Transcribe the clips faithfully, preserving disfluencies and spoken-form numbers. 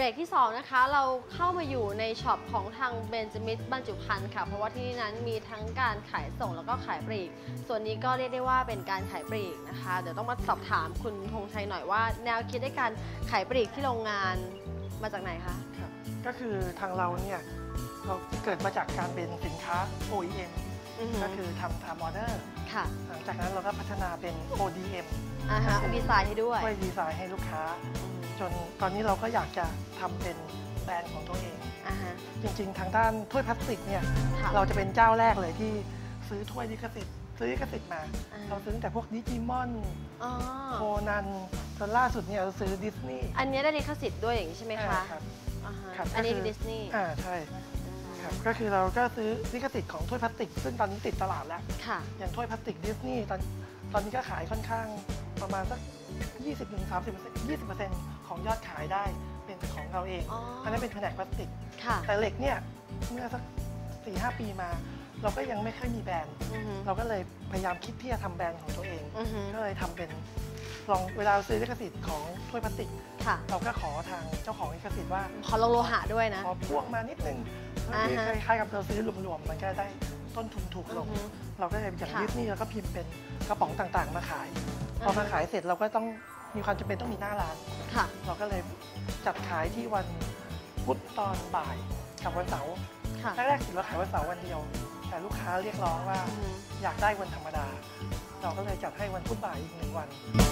รกที่สองนะคะเราเข้ามาอยู่ในช็อปของทางเบนจามินบรรจุภัณฑ์ค่ะเพราะว่าที่นี่นั้นมีทั้งการขายส่งแล้วก็ขายปลีกส่วนนี้ก็เรียกได้ว่าเป็นการขายปลีกนะคะเดี๋ยวต้องมาสอบถามคุณธงชัยหน่อยว่าแนวคิดในการขายปลีกที่โรงงานมาจากไหนคะครับก็คือทางเราเนี่ยเราเกิดมาจากการเป็นสินค้า โอ อี เอ็ม ก็คือทำตามออเดอร์หลังจากนั้นเราก็พัฒนาเป็น โอ ดี เอ็มอ่าฮะดีไซน์ให้ด้วยช่วยดีไซน์ให้ลูกค้าจนตอนนี้เราก็อยากจะทำเป็นแบรนด์ของตัวเองจริงๆทางด้านถ้วยพลาสติกเนี่ยเราจะเป็นเจ้าแรกเลยที่ซื้อถ้วยลิขสิทธิ์ซื้อลิขสิทธิ์มาเราซื้อแต่พวกดิจิมอนโคนันจนล่าสุดเนี่ยเราซื้อดิสนีย์อันนี้ได้ลิขสิทธิ์ด้วยอย่างนี้ใช่ไหมคะครับอันนี้ดิสนีย์อ่าใช่ครับก็คือเราก็ซื้อลิขสิทธิ์ของถ้วยพลาสติกซึ่งตอนนี้ติดตลาดแล้วอย่างถ้วยพลาสติกดิสนีย์ตอนตอนนี้ก็ขายค่อนข้างประมาณสัก ยี่สิบถึงสามสิบเปอร์เซ็นต์ ยี่สิบเปอร์เซ็นต์ ของยอดขายได้เป็นของเราเองอันนั้นเป็นแผนกพลาสติกแต่เหล็กเนี่ยเมื่อสัก สี่ห้า ปีมาเราก็ยังไม่ค่อยมีแบรนด์เราก็เลยพยายามคิดที่จะทำแบรนด์ของตัวเองก็เลยทำเป็นลองเวลาซื้อลิขสิทธิ์ของถ้วยพลาสติกเราก็ขอทางเจ้าของลิขสิทธิ์ว่าขอลงโลหะด้วยนะขอพ่วงมานิดนึงคล้ายๆกับเราซื้อรวมๆมันก็ได้ต้นทุนถูกลงเราก็เลยอย่างดิสนีย์เราก็พิมพ์เป็นกระป๋องต่างๆมาขายพอมาขายเสร็จเราก็ต้องมีความจำเป็นต้องมีหน้าร้านเราก็เลยจัดขายที่วันพุธตอนบ่ายกับวันเสาร์แรกๆสิเราขายวันเสาร์วันเดียวแต่ลูกค้าเรียกร้องว่าอยากได้วันธรรมดาเราก็เลยจัดให้วันพุธบ่ายอีกหนึ่งวัน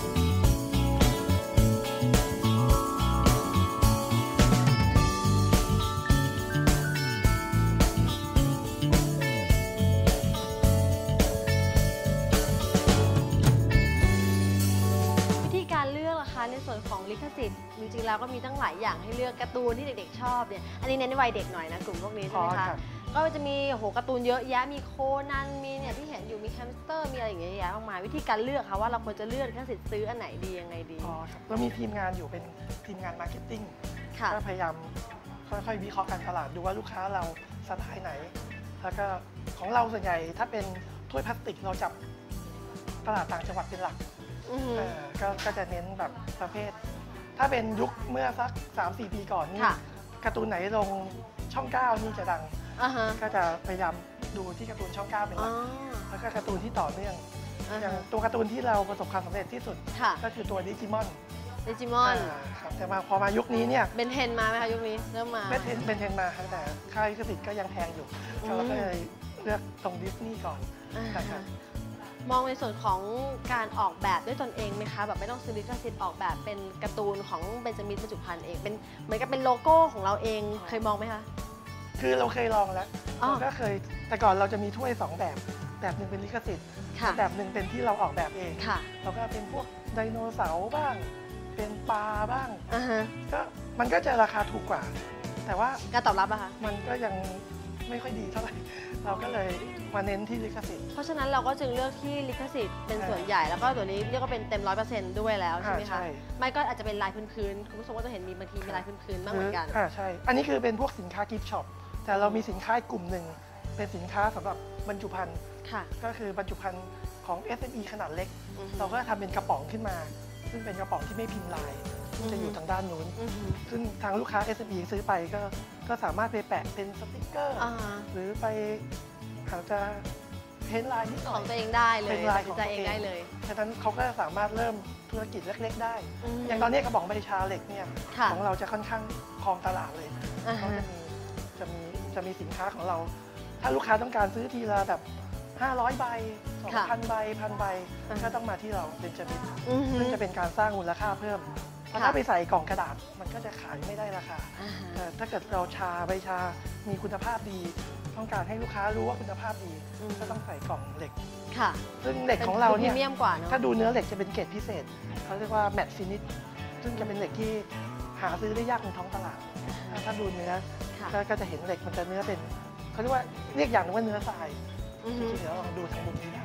ในส่วนของลิขสิทธิ์จริงๆแล้วก็มีตั้งหลายอย่างให้เลือกการ์ตูนที่เด็กๆชอบเนี่ยอันนี้เน้นวัยเด็กหน่อยนะกลุ่มพวกนี้ใช่ไหมคะก็จะมีโหการ์ตูนเยอะแยะมีโคนันมีเนี่ยที่เห็นอยู่มีแฮมสเตอร์มีอะไรอย่างเงี้ยเยอะมากมายวิธีการเลือกค่ะว่าเราควรจะเลือกลิขสิทธิ์ซื้ออันไหนดียังไงดีอ๋อครับเรามีทีมงานอยู่เป็นทีมงานมาร์เก็ตติ้งก็พยายามค่อยๆวิเคราะห์การตลาดดูว่าลูกค้าเราสไตล์ไหนแล้วก็ของเราส่วนใหญ่ถ้าเป็นถ้วยพลาสติกเราจับตลาดต่างจังหวัดเป็นหลักก็จะเน้นแบบประเภทถ้าเป็นยุคเมื่อสัก สามสี่ ปีก่อนนี่การ์ตูนไหนลงช่องเก้านี่จะดังก็จะพยายามดูที่การ์ตูนช่องเก้าเป็นหลักแล้วก็การ์ตูนที่ต่อเนื่องอย่างตัวการ์ตูนที่เราประสบความสำเร็จที่สุดก็คือตัวดิจิมอนดิจิมอนครับแต่มาพอมายุคนี้เนี่ยเบนเทนมาไหมคะยุคนี้เริ่มมาเบนเทนเบนเทนมาแต่ค่ายลิขสิทธิ์ก็ยังแพงอยู่เราก็เลยเลือกตรงดิสนีย์ก่อนนะครับมองในส่วนของการออกแบบด้วยตนเองไหมคะแบบไม่ต้องซื้อลิขสิทธิ์ออกแบบเป็นการ์ตูนของเบนจามินบรรจุภัณฑ์เองเป็นเหมือนกับเป็นโลโก้ของเราเองเคยมองไหมคะคือเราเคยลองแล้วเราก็เคยแต่ก่อนเราจะมีถ้วยสองแบบแบบหนึ่งเป็นลิขสิทธิ์แบบหนึ่งเป็นที่เราออกแบบเองเราก็เป็นพวกไดโนเสาร์บ้างเป็นปลาบ้างก็มันก็จะราคาถูกกว่าแต่ว่าการตอบรับอะคะมันก็ยังไม่ค่อยดีเท่าไหร่เราก็เลยมาเน้นที่ลิขสิทธิ์เพราะฉะนั้นเราก็จึงเลือกที่ลิขสิทธิ์เป็นส่วนใหญ่แล้วก็ตัวนี้เรียกว่าเป็นเต็มร้อยเปอร์เซ็นต์ด้วยแล้วใช่ไหมคะไม่ก็อาจจะเป็นลายพื้นๆคุณผู้ชมก็จะเห็นมีบางทีมีลายพื้นๆบ้างเหมือนกันอ่าใช่อันนี้คือเป็นพวกสินค้ากิฟต์ช็อปแต่เรามีสินค้ากลุ่มหนึ่งเป็นสินค้าสำหรับบรรจุภัณฑ์ก็คือบรรจุภัณฑ์ของ เอส เอ็ม อี ขนาดเล็กเราก็ทำเป็นกระป๋องขึ้นมาซึ่งเป็นกระป๋องที่ไม่พิมพ์ลายจะอยู่ทางด้านนู้นซึ่งทางลูกค้า เอส เอ็ม อี ซื้อไปก็ก็สามารถไปแปะเป็นสติ๊กเกอร์หรือไปอาจจะเพ้นลายนิดหน่อยของตัวเองได้เลยเป็นลายของตัวเองได้เลยฉะนั้นเขาก็สามารถเริ่มธุรกิจเล็กๆได้อย่างตอนนี้กระป๋องใบชาเหล็กเนี่ยของเราจะค่อนข้างครองตลาดเลยเขาจะมีจะมีจะมีสินค้าของเราถ้าลูกค้าต้องการซื้อทีละแบบห้าร้อยใบ สองพัน ใบ พัน ใบก็ต้องมาที่เราเป็นจะมีซึ่งจะเป็นการสร้างมูลค่าเพิ่มเพราะถ้าไปใส่กล่องกระดาษมันก็จะขายไม่ได้ราคาแต่ถ้าเกิดเราชาใบชามีคุณภาพดีต้องการให้ลูกค้ารู้ว่าคุณภาพดีก็ต้องใส่กล่องเหล็กซึ่งเหล็กของเราเนี่ยถ้าดูเนื้อเหล็กจะเป็นเกรดพิเศษเขาเรียกว่าแมตต์ฟินิชซึ่งจะเป็นเหล็กที่หาซื้อได้ยากในท้องตลาดถ้าดูเนื้อก็จะเห็นเหล็กมันจะเนื้อเป็นเขาเรียกว่าเรียกอย่างนึงว่าเนื้อทรายจริงๆแล้วลองดูทางมุมนี้ได้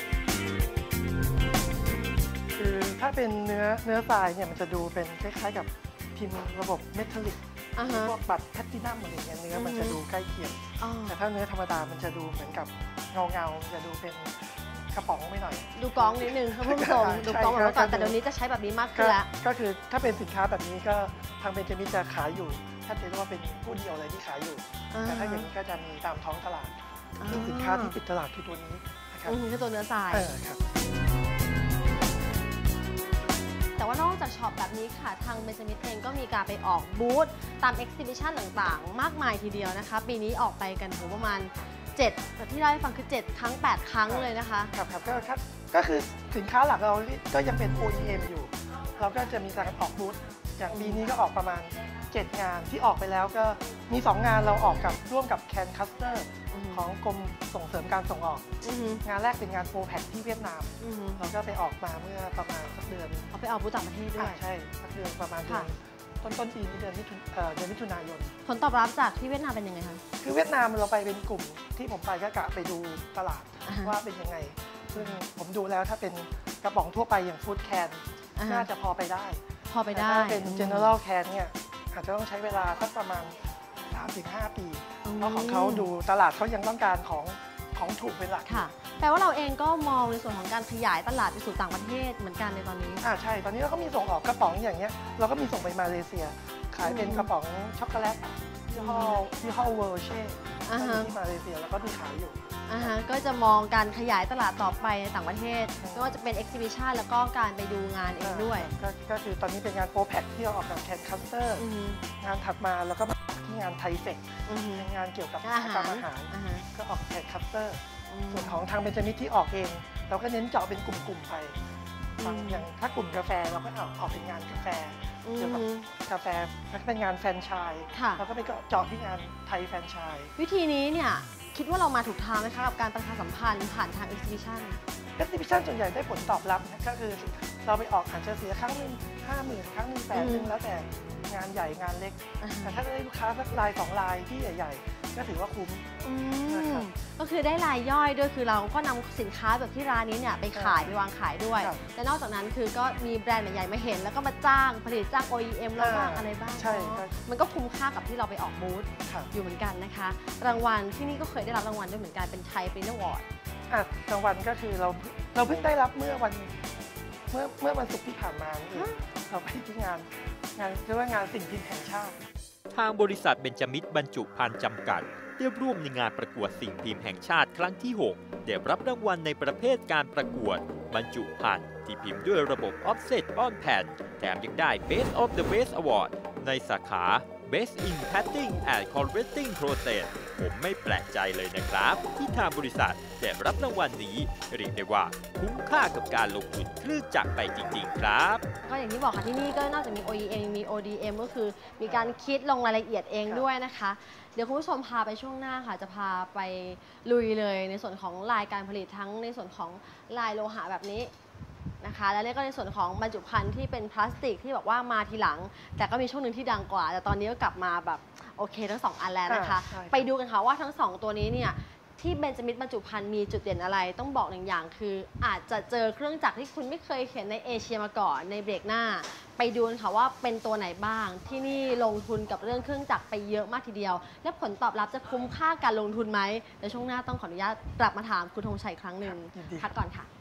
คือถ้าเป็นเนื้อเนื้อทรายเนี่ยมันจะดูเป็นคล้ายๆกับพิมพ์ระบบเมทัลลิกพวกบัตรแพลตตินัมอะไรเงี้ยเนื้อมันจะดูใกล้เคียงแต่ถ้าเนื้อธรรมดามันจะดูเหมือนกับเงาเงาจะดูเป็นกระป๋องไม่หน่อยดูกล้องนิดนึงครับคุณผู้ชมดูกล้องแบบก่อนแต่เดี๋ยวนี้จะใช้แบบนี้มากขึ้นแล้วก็คือถ้าเป็นสินค้าแบบนี้ก็ทางเบนจามินจะขายอยู่ถ้าจะเรียกว่าเป็นผู้เดียวเลยที่ขายอยู่แต่ถ้าอย่างนี้ก็จะมีตามท้องตลาดซึ่งสินค้าที่ติดตลาดคือตัวนี้นะครับคือตัวเนื้อทรายครับแต่ว่านอกจากช็อปแบบนี้ค่ะทางเบนจามินเองก็มีการไปออกบูธตามเอ็กซิบิชันต่างๆมากมายทีเดียวนะคะปีนี้ออกไปกันถึงประมาณเจ็ดแต่ที่ได้ฟังคือเจ็ดครั้งแปดครั้งเลยนะคะครับครับก็ก็คือสินค้าหลักเราก็ยังเป็น โอ อี เอ็ม อยู่เราก็จะมีการออกบูธอย่างปีนี้ก็ออกประมาณเจ็ดงานที่ออกไปแล้วก็มีสองงานเราออกกับร่วมกับแคนคัสเตอร์ของกรมส่งเสริมการส่งออกงานแรกเป็นงานโฟร์แพคที่เวียดนามเราก็ไปออกมาเมื่อประมาณสักเดือนเอาไปออกบูธต่างประเทศด้วยใช่สักเดือนประมาณเดือนต้นต้นปีนี้เดือนมิถุเดือนมิถุนายนผลตอบรับจากที่เวียดนามเป็นยังไงคะคือเวียดนามเราไปเป็นกลุ่มที่ผมไปก็กะไปดูตลาดว่าเป็นยังไงซึ่งผมดูแล้วถ้าเป็นกระป๋องทั่วไปอย่างฟู้ดแคนน่าจะพอไปได้พอไปได้ถ้าเป็น general can เนี่ยอาจจะต้องใช้เวลาสักประมาณ สามถึงห้า ปีเพราะของเขาดูตลาดเขายังต้องการของของถูกเป็นหลักค่ะแปลว่าเราเองก็มองในส่วนของการขยายตลาดไปสู่ต่างประเทศเหมือนกันในตอนนี้อ่าใช่ตอนนี้เราก็มีส่งออกกระป๋องอย่างเงี้ยเราก็มีส่งไปมาเลเซียขายเป็นกระป๋องช็อกโกแลตยี่ห้อยี่ห้อเวอร์เช่ที่มาเลเซียแล้วก็มีขายอยู่อ่าฮะก็จะมองการขยายตลาดต่อไปในต่างประเทศไม่ว่าจะเป็น exhibition แล้วก็การไปดูงานเองด้วยก็คือตอนนี้เป็นงานโปรแพคที่เราออกแบบแคนคัสเตอร์งานถัดมาแล้วก็ที่งานไทเฟกเป็นงานเกี่ยวกับอาหารอาหารก็ออกแคนคัสเตอร์ส่วนของทางเบนจามินที่ออกเองเราก็เน้นเจาะเป็นกลุ่มๆไปอย่างถ้ากลุ่มกาแฟเราก็ออกออกเป็นงานกาแฟเกี่ยวกับกาแฟแล้วก็เป็นงานแฟรนไชส์แล้วก็ไปเจาะที่งานไทยแฟรนไชส์วิธีนี้เนี่ยคิดว่าเรามาถูกทางไหมคะกับการประชาสัมพันธ์ผ่านทาง exhibition exhibition ส่วนใหญ่ได้ผลตอบรับนะก็คือเราไปออกอาจจะเสียครั้งหนึ่งห้าหมื่นครั้งหนึ่งแสนหนึ่งแล้วแต่งานใหญ่งานเล็กแต่ถ้าได้ลูกค้าสักรายสองรายที่ใหญ่ๆก็ถือว่าคุ้มก็คือได้รายย่อยด้วยคือเราก็นำสินค้าแบบที่ร้านนี้เนี่ยไปขายไปวางขายด้วยแต่นอกจากนั้นคือก็มีแบรนด์ใหญ่ๆมาเห็นแล้วก็มาจ้างผลิตจ้าง โอ อี เอ็ม แล้วบ้างอะไรบ้างใช่มันก็คุ้มค่ากับที่เราไปออกบูธอยู่เหมือนกันนะคะรางวัลที่นี่ก็เคยได้รับรางวัลด้วยเหมือนกันเป็นไทยเป็นอวอร์ดรางวัลก็คือเราเราเพิ่งได้รับเมื่อวันเมื่อเมื่อวันศุกร์ที่ผ่านมาเราไปที่งานงานเรียกว่างานสิ่งพิมพ์แห่งชาติทางบริษัทเบนจามินบรรจุภัณฑ์จำกัดได้ร่วมในงานประกวดสิ่งพิมพ์แห่งชาติครั้งที่หกได้รับรางวัลในประเภทการประกวดบรรจุภัณฑ์ที่พิมพ์ด้วยระบบ Offset on Pad แถมยังได้ Best of the Best Award ในสาขา Best in Padding and Correcting Process ผมไม่แปลกใจเลยนะครับที่ทางบริษัทได้รับรางวัลนี้เรียกได้ว่าคุ้มค่ากับการลงทุนเครื่องจักรไปจริงๆครับก็อย่างที่บอกค่ะที่นี่ก็นอกจากมี โอ อี เอ็ม มี โอ ดี เอ็ม ก็คือมีการคิดลงรายละเอียดเองด้วยนะคะเดี๋ยวคุณผู้ชมพาไปช่วงหน้าค่ะจะพาไปลุยเลยในส่วนของลายการผลิตทั้งในส่วนของลายโลหะแบบนี้นะคะแล้วก็ในส่วนของบรรจุภัณฑ์ที่เป็นพลาสติกที่บอกว่ามาทีหลังแต่ก็มีช่วงหนึ่งที่ดังกว่าแต่ตอนนี้ก็กลับมาแบบโอเคทั้งสองอันแล้วนะคะไปดูกันค่ะว่าทั้งสองตัวนี้เนี่ยที่เบนจามินบรรจุภัณฑ์มีจุดเด่นอะไรต้องบอกหนึ่งอย่างคืออาจจะเจอเครื่องจักรที่คุณไม่เคยเห็นในเอเชียมาก่อนในเบรกหน้าไปดูกันค่ะว่าเป็นตัวไหนบ้างที่นี่ลงทุนกับเรื่องเครื่องจักรไปเยอะมากทีเดียวและผลตอบรับจะคุ้มค่าการลงทุนไหมในช่วงหน้าต้องขออนุญาตกลับมาถามคุณธงชัยครั้งหนึ่งพักก่อนค่ะ